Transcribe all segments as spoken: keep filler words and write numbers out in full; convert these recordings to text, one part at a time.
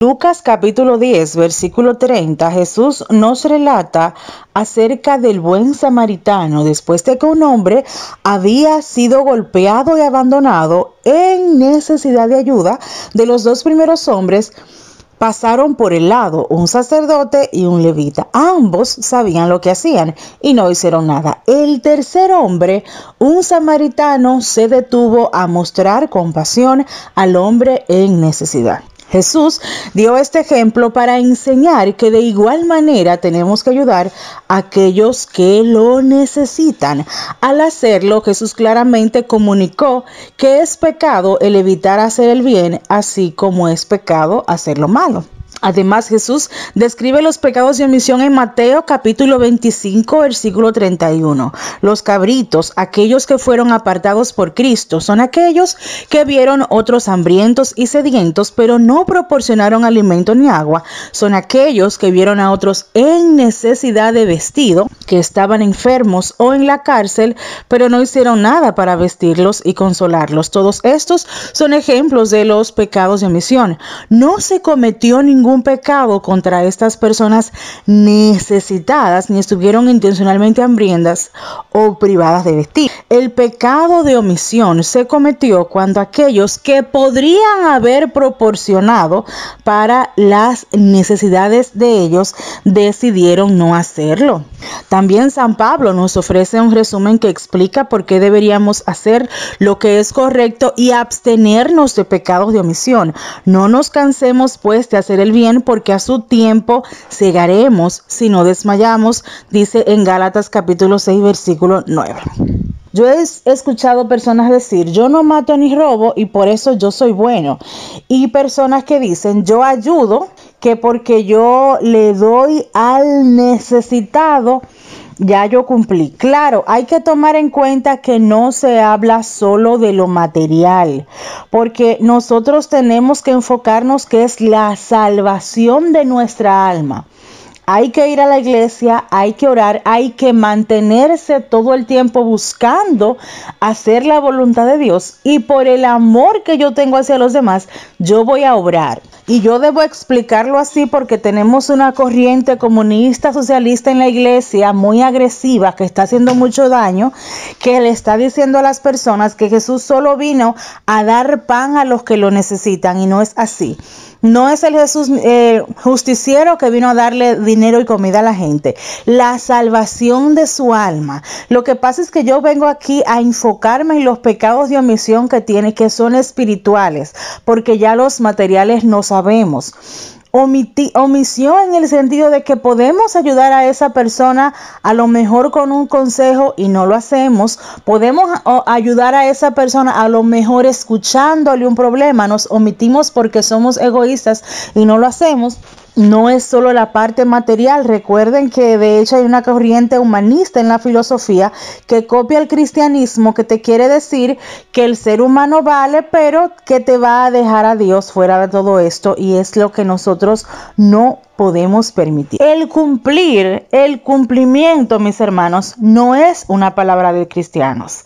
Lucas capítulo diez, versículo treinta, Jesús nos relata acerca del buen samaritano después de que un hombre había sido golpeado y abandonado en necesidad de ayuda. De los dos primeros hombres pasaron por el lado un sacerdote y un levita. Ambos sabían lo que hacían y no hicieron nada. El tercer hombre, un samaritano, se detuvo a mostrar compasión al hombre en necesidad. Jesús dio este ejemplo para enseñar que de igual manera tenemos que ayudar a aquellos que lo necesitan. Al hacerlo, Jesús claramente comunicó que es pecado el evitar hacer el bien, así como es pecado hacer lo malo. Además, Jesús describe los pecados de omisión en Mateo capítulo veinticinco, versículo treinta y uno. Los cabritos, aquellos que fueron apartados por Cristo, son aquellos que vieron otros hambrientos y sedientos, pero no proporcionaron alimento ni agua. Son aquellos que vieron a otros en necesidad de vestido, que estaban enfermos o en la cárcel, pero no hicieron nada para vestirlos y consolarlos. Todos estos son ejemplos de los pecados de omisión. No se cometió ningún pecado contra estas personas necesitadas, ni estuvieron intencionalmente hambrientas o privadas de vestir. El pecado de omisión se cometió cuando aquellos que podrían haber proporcionado para las necesidades de ellos decidieron no hacerlo. También San Pablo nos ofrece un resumen que explica por qué deberíamos hacer lo que es correcto y abstenernos de pecados de omisión. No nos cansemos pues de hacer el bien, porque a su tiempo segaremos si no desmayamos, dice en Gálatas capítulo seis, versículo nueve. Yo he escuchado personas decir, yo no mato ni robo y por eso yo soy bueno. Y personas que dicen, yo ayudo, que porque yo le doy al necesitado, ya yo cumplí. Claro, hay que tomar en cuenta que no se habla solo de lo material, porque nosotros tenemos que enfocarnos que es la salvación de nuestra alma. Hay que ir a la iglesia, hay que orar, hay que mantenerse todo el tiempo buscando hacer la voluntad de Dios. Y por el amor que yo tengo hacia los demás, yo voy a obrar. Y yo debo explicarlo así porque tenemos una corriente comunista socialista en la iglesia muy agresiva que está haciendo mucho daño, que le está diciendo a las personas que Jesús solo vino a dar pan a los que lo necesitan, y no es así. No es el Jesús eh, justiciero que vino a darle dinero y comida a la gente. La salvación de su alma. Lo que pasa es que yo vengo aquí a enfocarme en los pecados de omisión que tiene, que son espirituales, porque ya los materiales no sabemos. Omiti, omisión en el sentido de que podemos ayudar a esa persona a lo mejor con un consejo y no lo hacemos. Podemos ayudar a esa persona a lo mejor escuchándole un problema. Nos omitimos porque somos egoístas y no lo hacemos. No es solo la parte material. Recuerden que de hecho hay una corriente humanista en la filosofía que copia el cristianismo, que te quiere decir que el ser humano vale, pero que te va a dejar a Dios fuera de todo esto, y es lo que nosotros no podemos permitir. El cumplir, el cumplimiento, mis hermanos, no es una palabra de cristianos.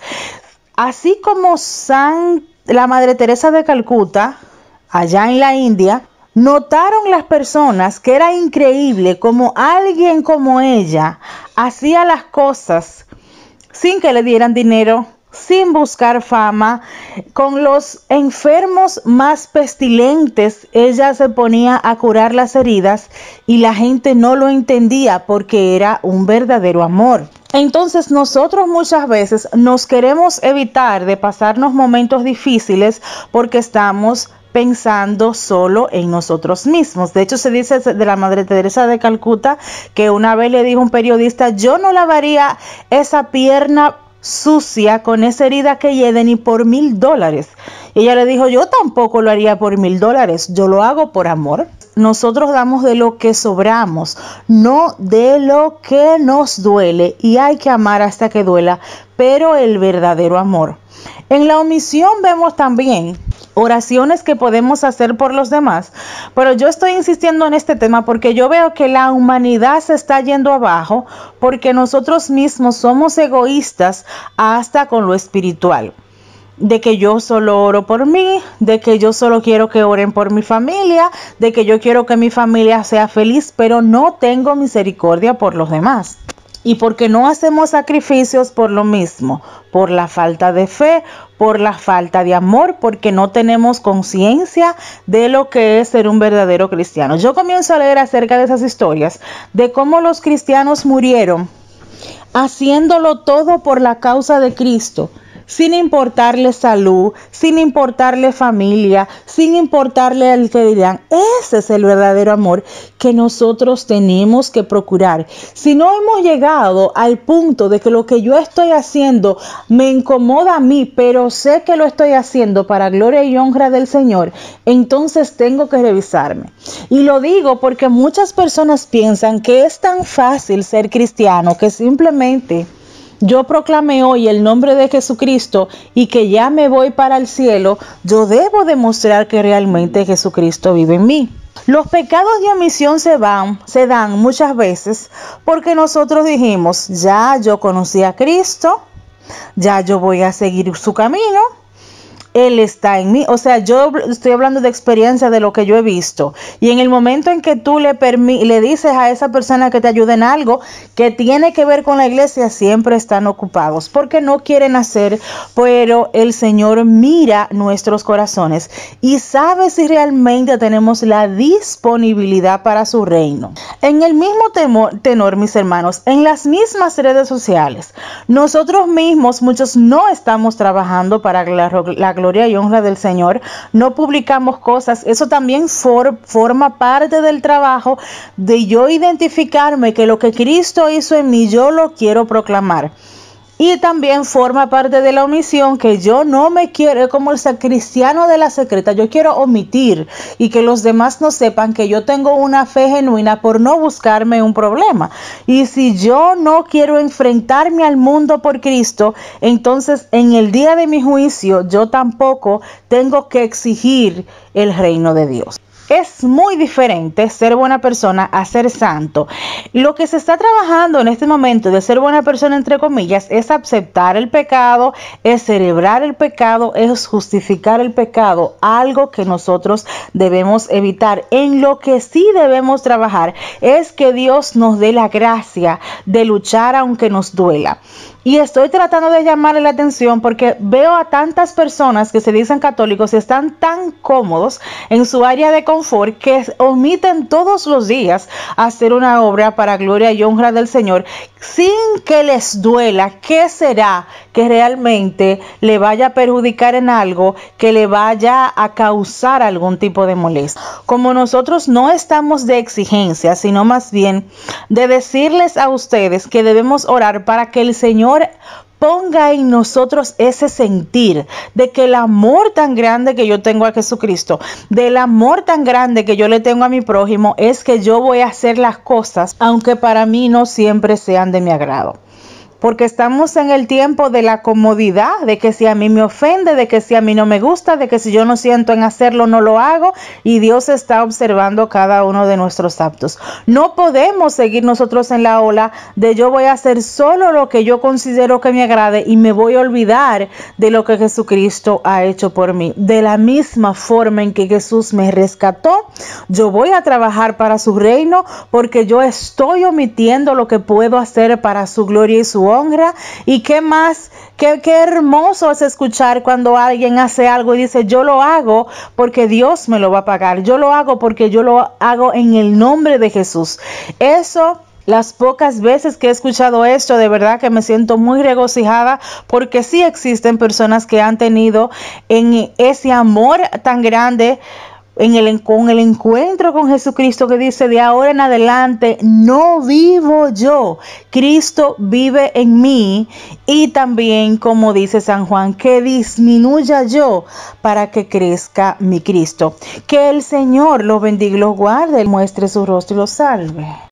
Así como San, la Madre Teresa de Calcuta, allá en la India, notaron las personas que era increíble como alguien como ella hacía las cosas sin que le dieran dinero, sin buscar fama. Con los enfermos más pestilentes, ella se ponía a curar las heridas y la gente no lo entendía porque era un verdadero amor. Entonces nosotros muchas veces nos queremos evitar de pasarnos momentos difíciles porque estamos pensando solo en nosotros mismos. De hecho, se dice de la Madre Teresa de Calcuta que una vez le dijo un periodista, yo no lavaría esa pierna sucia con esa herida que lleve ni por mil dólares. Y ella le dijo, yo tampoco lo haría por mil dólares, yo lo hago por amor. Nosotros damos de lo que sobramos, no de lo que nos duele, y hay que amar hasta que duela, pero el verdadero amor. En la omisión vemos también oraciones que podemos hacer por los demás, pero yo estoy insistiendo en este tema porque yo veo que la humanidad se está yendo abajo porque nosotros mismos somos egoístas hasta con lo espiritual. de que yo solo oro por mí, de que yo solo quiero que oren por mi familia, de que yo quiero que mi familia sea feliz, pero no tengo misericordia por los demás. Y porque no hacemos sacrificios por lo mismo, por la falta de fe, por la falta de amor, porque no tenemos conciencia de lo que es ser un verdadero cristiano. Yo comienzo a leer acerca de esas historias, de cómo los cristianos murieron haciéndolo todo por la causa de Cristo, sin importarle salud, sin importarle familia, sin importarle el que dirán. Ese es el verdadero amor que nosotros tenemos que procurar. Si no hemos llegado al punto de que lo que yo estoy haciendo me incomoda a mí, pero sé que lo estoy haciendo para gloria y honra del Señor, entonces tengo que revisarme. Y lo digo porque muchas personas piensan que es tan fácil ser cristiano que simplemente yo proclamé hoy el nombre de Jesucristo y que ya me voy para el cielo, yo debo demostrar que realmente Jesucristo vive en mí. Los pecados de omisión se van, se dan muchas veces porque nosotros dijimos, ya yo conocí a Cristo, ya yo voy a seguir su camino. Él está en mí. O sea, yo estoy hablando de experiencia de lo que yo he visto. Y en el momento en que tú le, permi le dices a esa persona que te ayude en algo que tiene que ver con la iglesia, siempre están ocupados porque no quieren hacer, pero el Señor mira nuestros corazones y sabe si realmente tenemos la disponibilidad para su reino. En el mismo temor, tenor, mis hermanos, en las mismas redes sociales, nosotros mismos, muchos no estamos trabajando para la, la gloria y honra del Señor, no publicamos cosas. Eso también for, forma parte del trabajo de yo identificarme que lo que Cristo hizo en mí, yo lo quiero proclamar. Y también forma parte de la omisión, que yo no me quiero, como el cristiano de la secreta, yo quiero omitir y que los demás no sepan que yo tengo una fe genuina por no buscarme un problema. Y si yo no quiero enfrentarme al mundo por Cristo, entonces en el día de mi juicio yo tampoco tengo que exigir el reino de Dios. Es muy diferente ser buena persona a ser santo. Lo que se está trabajando en este momento de ser buena persona, entre comillas, es aceptar el pecado, es celebrar el pecado, es justificar el pecado, algo que nosotros debemos evitar. En lo que sí debemos trabajar es que Dios nos dé la gracia de luchar aunque nos duela. Y estoy tratando de llamarle la atención porque veo a tantas personas que se dicen católicos y están tan cómodos en su área de confort que omiten todos los días hacer una obra para gloria y honra del Señor sin que les duela. ¿Qué será que realmente le vaya a perjudicar en algo, que le vaya a causar algún tipo de molestia? Como nosotros no estamos de exigencia, sino más bien de decirles a ustedes que debemos orar para que el Señor ponga en nosotros ese sentir de que el amor tan grande que yo tengo a Jesucristo, del amor tan grande que yo le tengo a mi prójimo, es que yo voy a hacer las cosas aunque para mí no siempre sean de mi agrado. Porque estamos en el tiempo de la comodidad, de que si a mí me ofende, de que si a mí no me gusta, de que si yo no siento en hacerlo, no lo hago. Y Dios está observando cada uno de nuestros actos. No podemos seguir nosotros en la ola de yo voy a hacer solo lo que yo considero que me agrade y me voy a olvidar de lo que Jesucristo ha hecho por mí. De la misma forma en que Jesús me rescató, yo voy a trabajar para su reino porque yo estoy omitiendo lo que puedo hacer para su gloria y su honra. Y qué más, qué, qué hermoso es escuchar cuando alguien hace algo y dice yo lo hago porque Dios me lo va a pagar, yo lo hago porque yo lo hago en el nombre de Jesús. Eso, las pocas veces que he escuchado esto, de verdad que me siento muy regocijada porque sí existen personas que han tenido en ese amor tan grande En el, con el encuentro con Jesucristo, que dice de ahora en adelante no vivo yo, Cristo vive en mí. Y también, como dice San Juan, que disminuya yo para que crezca mi Cristo. Que el Señor los bendiga y los guarde, muestre su rostro y los salve.